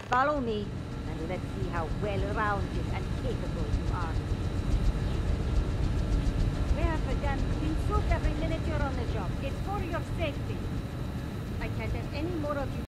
Follow me, and let's see how well-rounded and capable you are. Where, again, clean soup every minute you're on the job. It's for your safety. I can't have any more of you